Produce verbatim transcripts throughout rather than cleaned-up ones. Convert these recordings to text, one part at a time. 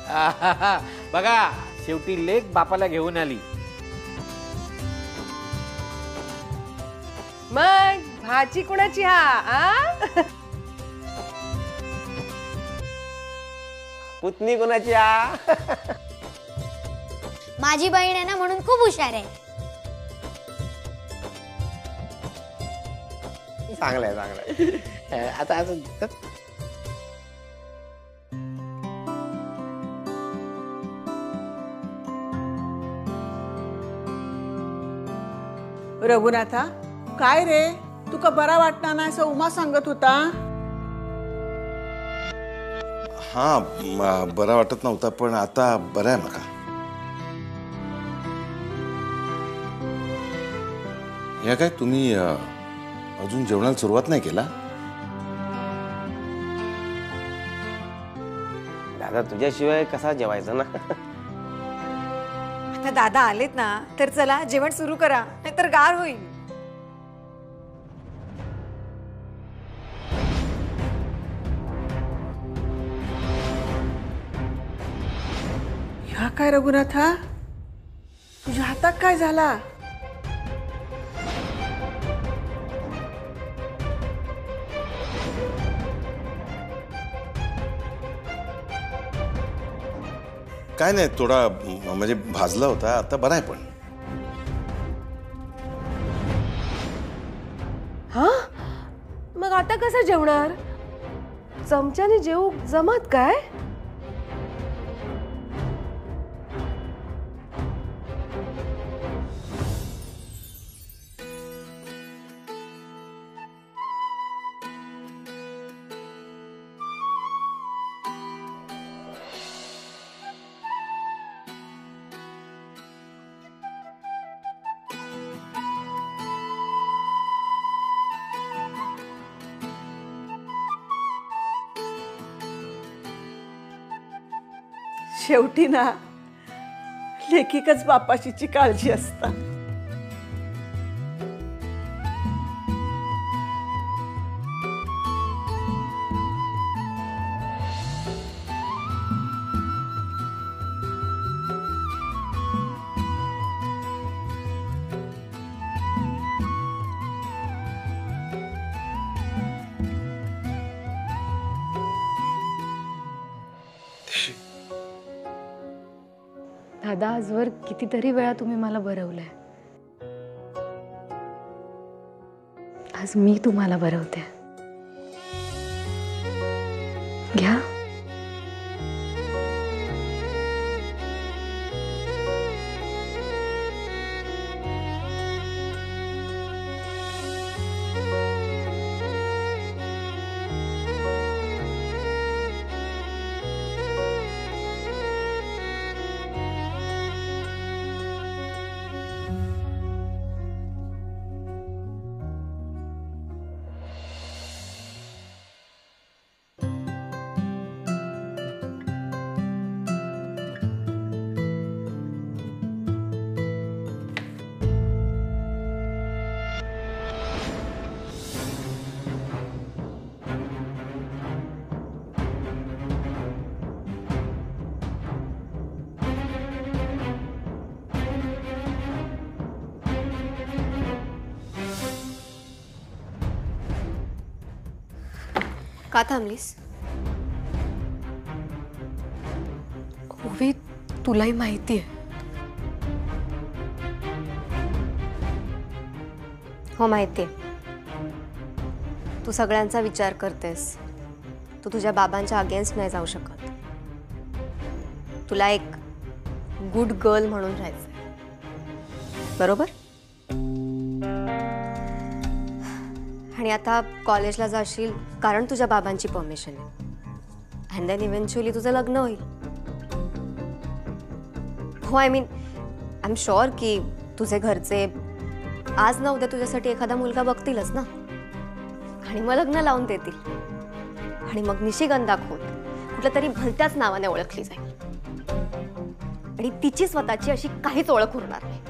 बघा शेवटी लेक बापाला घेऊन आली. मग भाची कुणाची हा? पुतणी कोणाची हा? माझी बहीण आहे ना म्हणून खूप हुशार आहे. चांगलंय चांगलंय. आता असं रघुनाथा, काय रे तुका बरा वाटणार नाही असं उमा सांगत होता. हा बरा वाटत नव्हता पण आता बरा आहे. मका या काय तुम्ही अजून जेवणाला सुरुवात नाही केला? दादा तुझ्याशिवाय कसा जेवायचा ना. आता दादा आलेत ना तर चला जेवण सुरू करा नाहीतर गार होईल. ह्या काय रघुनाथा, तुझ्या हातात काय झाला? काय नाही, थोडा म्हणजे भाजला होता, आता बरा आहे. पण हा मग आता कसं जेवणार? चमच्याने जेवू जमत काय? शेवटी ना लेखिकच बापाशीची काळजी असता. दादा आजवर कितीतरी वेळा तुम्ही मला भरवलंय. आज मी तुम्हाला भरवते. घ्या. का थांबलीस? ओवी, तुलाही माहिती आहे. हो माहिती आहे. तू सगळ्यांचा विचार करतेस. तू तुझ्या बाबांच्या अगेन्स्ट नाही जाऊ शकत. तुला एक गुड गर्ल म्हणून राहायचंय, बरोबर? आणि आता कॉलेजला जाशील कारण तुझ्या बाबांची परमिशन आहे. अँड देन इव्हेंच्युअली तुझं लग्न होईल. हो, I mean I am sure की तुझे घरचे आज ना उद्या तुझ्यासाठी एखादा मुलगा बघतीलच ना, आणि मग लग्न लावून देतील. आणि मग निशिगंधा खोत कुठल्या तरी भलत्याच नावाने ओळखली जाईल आणि तिची स्वतःची अशी काहीच ओळख उरणार नाही.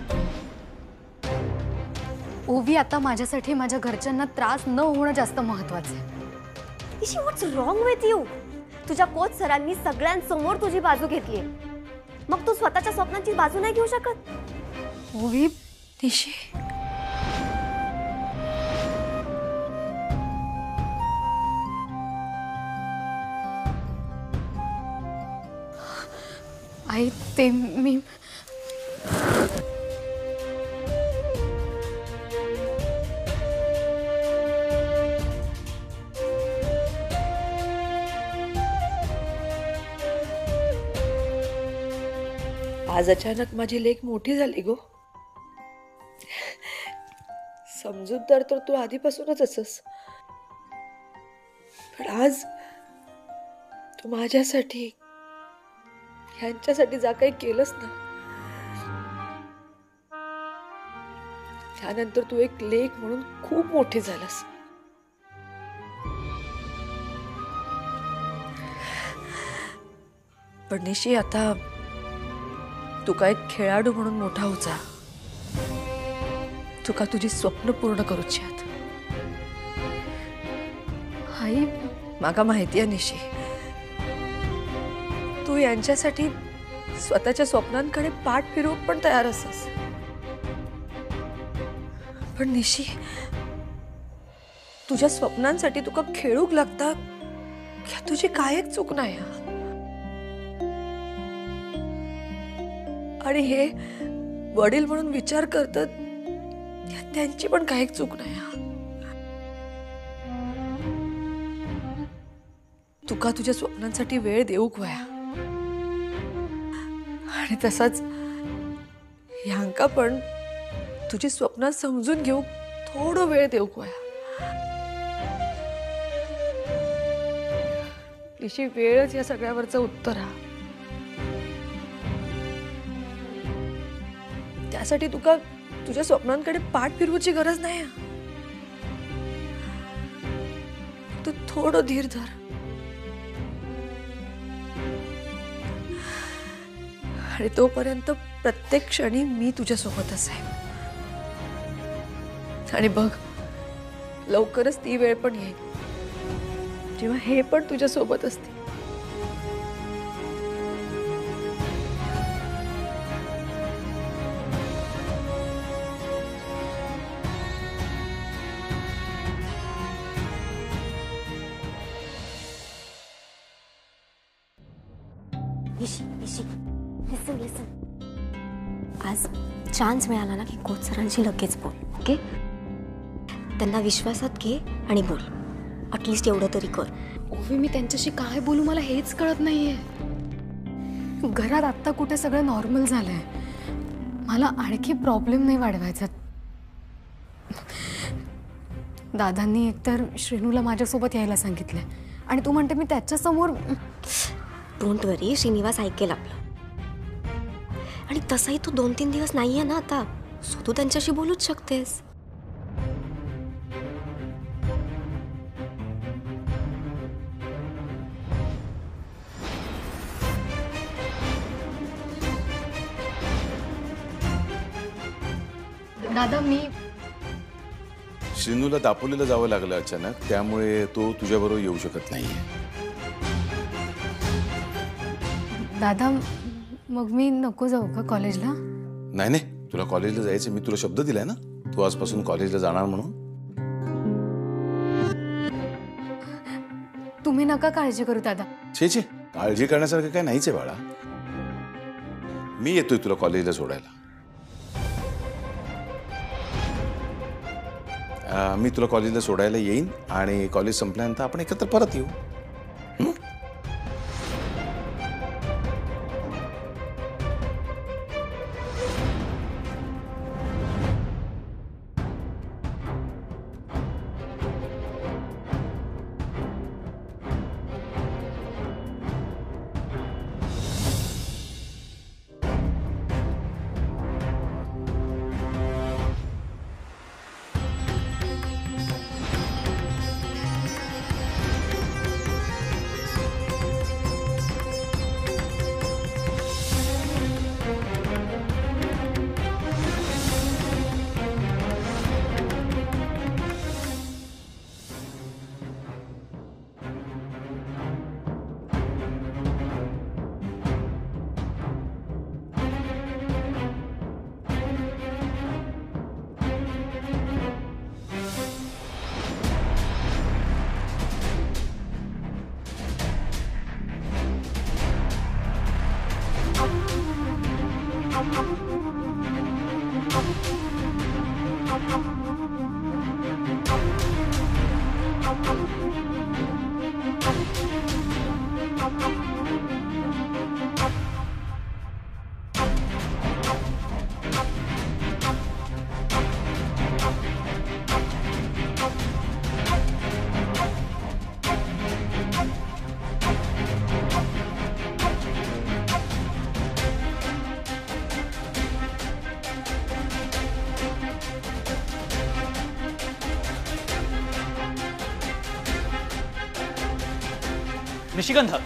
ओवी, आता माझ्यासाठी माझ्या घरच्यांना त्रास न होणं जास्त महत्वाचं आहे. Ishi what's wrong with you? तुझ्या कोच सरांनी सगळ्यांसमोर तुझी बाजू घेतली, मग तू स्वतःच्या स्वप्नांची बाजू नाही घेऊ शकत? ओवी, निशी, आई ते मी आज अचानक माझी लेक मोठी झाली गो. समजूतदार तर तू आधीपासूनच असस, पण आज तू माझ्यासाठी ह्यांच्यासाठी जा काही केलंस ना, त्यानंतर तू एक लेक म्हणून खूप मोठी झालास. पण निशी, आता तू काय खेळाडू म्हणून मोठा होता, तू का तुझी स्वप्न पूर्ण करूची आहात. आई माका माहिती आहे निशी, तू यांच्यासाठी स्वतःच्या स्वप्नांकडे पाठ फिरवू पण तयार असस. पण निशी, तुझ्या स्वप्नांसाठी तुका खेळूक लागता या तुझी काय एक चूक नाही. आणि हे वडील म्हणून विचार करतात यात त्यांची पण काही चूक नाही. तुका तुझ्या स्वप्नांसाठी वेळ देऊक वया, आणि तसाच ह्यांका पण तुझी स्वप्न समजून घेऊ थोडं वेळ देऊक वया. तिची वेळच या सगळ्यावरचं उत्तर हा. त्यासाठी तुका तुझ्या स्वप्नांकडे पाठ फिरवूची गरज नाही. तू थोडं धीर धर, आणि तोपर्यंत प्रत्येक क्षणी मी तुझ्या सोबतच आहे. आणि बघ, लवकरच ती वेळ पण येईल जेव्हा हे पण तुझ्या सोबत असते. निशी, निशी, लिसन लिसन. आज चान्स मिळाला ना की कोच सरांशी लगेच बोल, ओके? त्यांना विश्वासात घे आणि बोल. ॲटलिस्ट एवढं तरी कर. ओवी, मी त्यांच्याशी काय बोलू मला हेच कळत नाहीये. घरात आत्ता कुठे सगळं नॉर्मल झालंय, मला आणखी प्रॉब्लेम नाही वाढवायचा. दादांनी एकतर श्रीनूला माझ्यासोबत यायला सांगितलंय, आणि तू म्हणते मी त्याच्यासमोर. डोंट वरी, श्रीनिवास ऐकेल आपलं. आणि तसाही तू दोन तीन दिवस नाहीये ना आता, सो तू त्यांच्याशी बोलूच शकतेस. दादा, मी श्रीनूला दापोलीला जावं लागलं अचानक, त्यामुळे तो तुझ्याबरोबर येऊ शकत नाहीये. दादा, मग मी नको जाऊ का कॉलेजला? नाही नाही, तुला कॉलेजला जायचं. मी तुला शब्द दिलाय ना, तू आजपासून कॉलेजला जाणार म्हणून. तुम्ही नका काळजी करू दादा. छे छे, काळजी करण्यासारखं काय नाहीच आहे बाळा. मी येतोय तुला कॉलेजला सोडायला. आ, मी तुला कॉलेजला सोडायला येईन, आणि कॉलेज संपल्यानंतर आपण एकत्र परत येऊ. निशिगंध,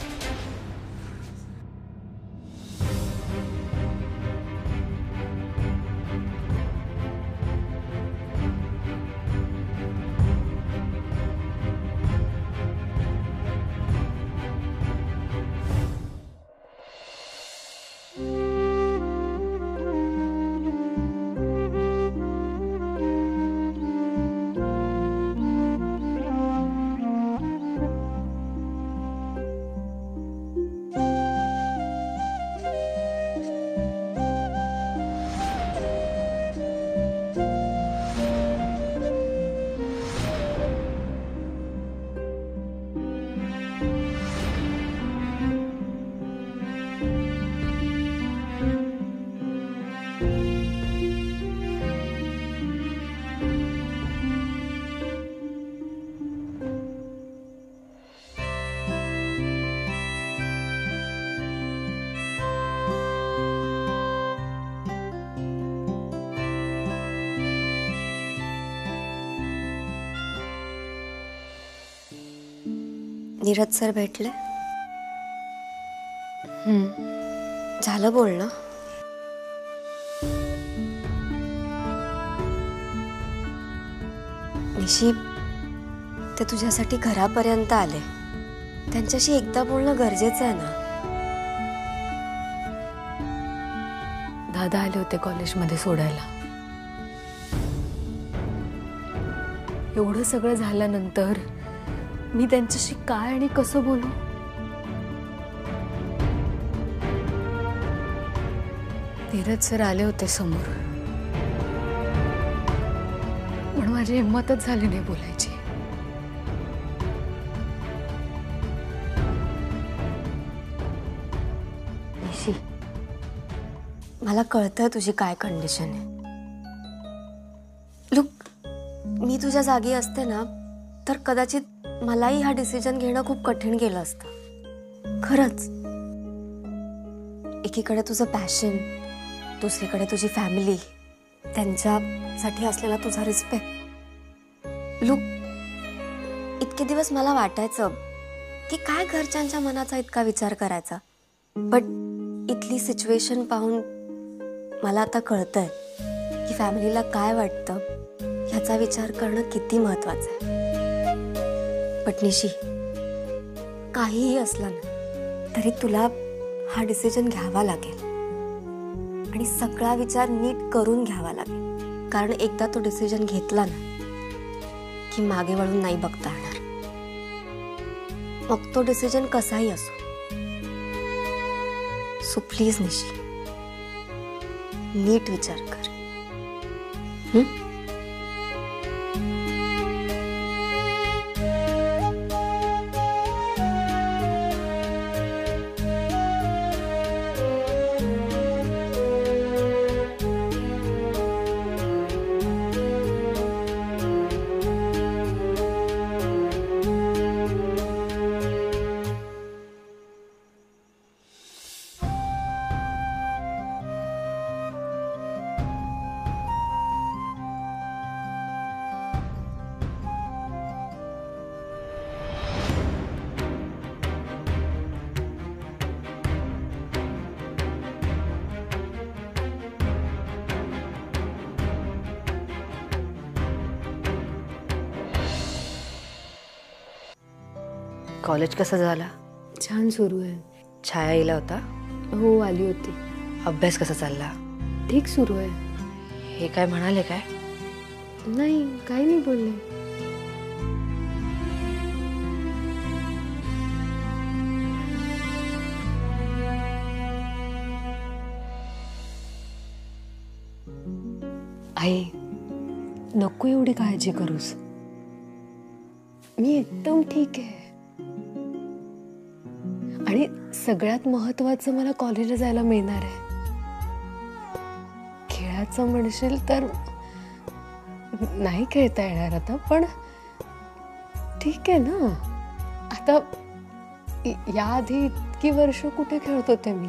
नीरज सर भेटले? झालं बोलणं? निशी, ते तुझ्यासाठी घरापर्यंत आले. त्यांच्याशी एकदा बोलणं गरजेचं आहे ना. दादा आले होते कॉलेजमध्ये सोडायला. एवढं सगळं झाल्यानंतर मी त्यांच्याशी काय आणि कसं बोलू? नीरज सर आले होते समोर, पण माझी हिंमतच झाली नाही बोलायची. निशी, मला कळतंय तुझी काय कंडिशन आहे. लुक, मी तुझ्या जागी असते ना तर कदाचित मलाही हा डिसिजन घेणं खूप कठीण गेलं असतं. खरंच. एकीकडे तुझं पॅशन, दुसरीकडे तुझी फॅमिली, त्यांच्यासाठी असलेला तुझा रिस्पेक्ट. लुक, इतके दिवस मला वाटायचं की काय घरच्यांच्या मनाचा इतका विचार करायचा, बट इथली सिच्युएशन पाहून मला आता कळतंय की फॅमिलीला काय वाटतं ह्याचा विचार करणं किती महत्वाचं आहे. बट निशी, काहीही असलं ना तरी तुला हा डिसिजन घ्यावा लागेल आणि सगळा विचार नीट करून घ्यावा लागेल. कारण एकदा तो डिसिजन घेतला ना की मागे वळून नाही बघता येणार. मग तो डिसिजन कसाही असो. सो प्लीज निशी, नीट विचार कर. हं? कॉलेज कसं झाला? छान सुरू आहे. छाया आला होता? हो, आली होती. अभ्यास कसा चालला? ठीक सुरू आहे. हे काय म्हणाले काय? नाही, काही नाही बोलले. आई, नको एवढी काळजी करूस. मी एकदम ठीक आहे. आणि सगळ्यात महत्वाचं, मला कॉलेजला जायला मिळणार आहे. खेळाचं म्हणशील तर नाही खेळता येणार आता, पण ठीक आहे ना. आता याआधी इतकी वर्ष कुठे खेळत होते मी.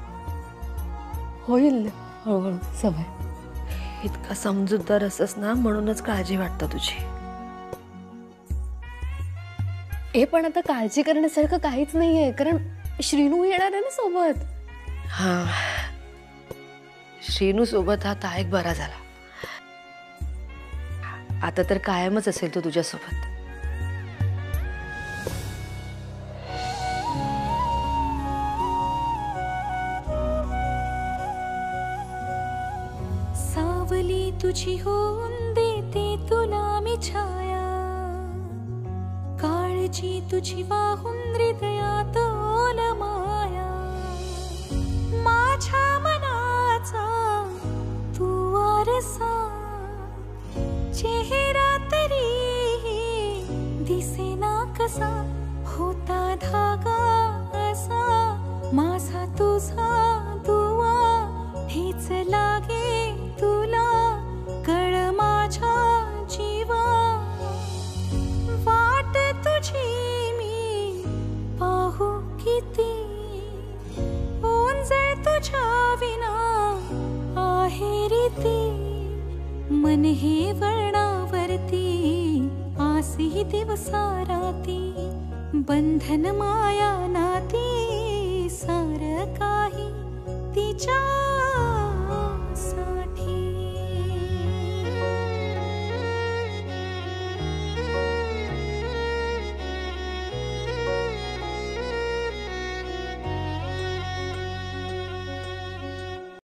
होईल हळूहळू सवय. इतका समजूतदार असस ना, म्हणूनच काळजी वाटतं तुझी. ए पण आता काळजी करण्यासारखं काहीच नाहीये, कारण श्रीनू येणार आहे ना सोबत. हा, श्रीनू सोबत हा तायक बरा झाला. आता तर कायमच असेल तो तुझ्यासोबत. सावली तुझी होऊन देते तुला मी छाया, काळजी तुझी वाहून हृदयात ओल माया, माझ्या मनाचा तू वारसा, चेहरा तरी दिसेना कसा, होता धागा असा माझा तुझा दुआ, हेच लागे तुला कळ माझ्या जीवा, वाट तुझी मी पाहू किती, ओंजळ तुझ्या विना आहे रीती, मन हे वळणावरती आसी दिवसा राती, बंधन माया नाती